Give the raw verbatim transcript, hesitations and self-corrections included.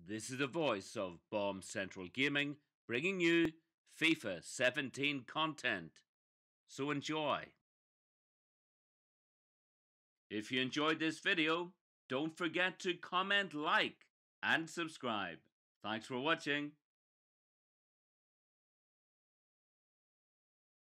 This is the voice of Bomb Central Gaming, bringing you FIFA seventeen content. So enjoy. If you enjoyed this video, don't forget to comment, like, and subscribe. Thanks for watching.